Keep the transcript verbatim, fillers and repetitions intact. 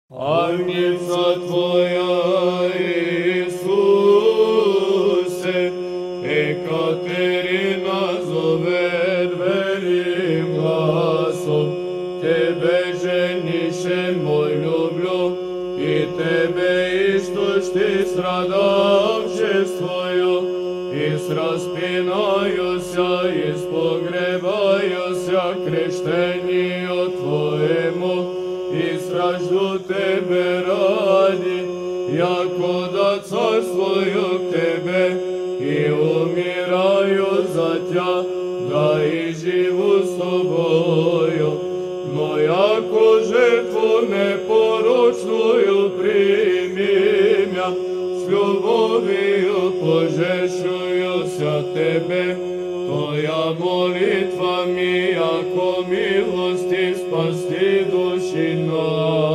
Агнеца Твоя, Ісусе, Екатерина зове дверим гласом. Тебе женише мой люблю, и Тебе источти страдавчествую, и распинаюся, и спогребаюся крещению Твоему, и стражду Тебе ради, яко да царствую к Тебе, и умираю за Тя, да и живу с Тобою. Но яко жертву непорочную прими мя, с любовью пожертвуюся Тебе, Твоя молитва ми, яко милости спасти души наши.